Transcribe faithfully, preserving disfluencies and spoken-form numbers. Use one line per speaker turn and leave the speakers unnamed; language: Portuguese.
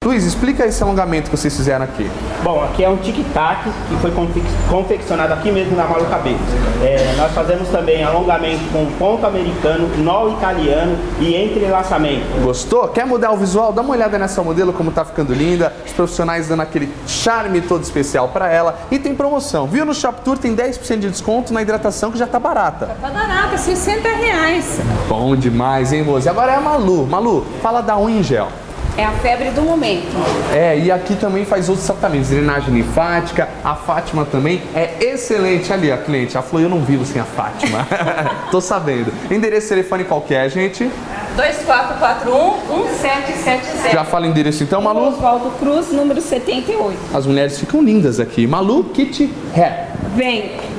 Luiz, explica esse alongamento que vocês fizeram aqui.
Bom, aqui é um tic-tac que foi confeccionado aqui mesmo na Malu Cabelos. É, nós fazemos também alongamento com ponto americano, nó italiano e entrelaçamento.
Gostou? Quer mudar o visual? Dá uma olhada nessa modelo, como tá ficando linda. Os profissionais dando aquele charme todo especial para ela. E tem promoção, viu? No Shop Tour tem dez por cento de desconto na hidratação, que já tá barata.
Tá barata, sessenta reais.
Bom demais, hein, moça? Agora é a Malu. Malu, fala da unha em gel.
É a febre do momento.
É, e aqui também faz outros tratamentos, drenagem linfática, a Fátima também é excelente ali, a cliente. Ela falou, eu não vivo sem a Fátima. Tô sabendo. Endereço, telefone qualquer, gente?
dois quatro quatro um, um sete sete zero.
Já fala o endereço então, Malu?
Oswaldo Cruz, número setenta e oito.
As mulheres ficam lindas aqui. Malu Kitty Hair.
Vem.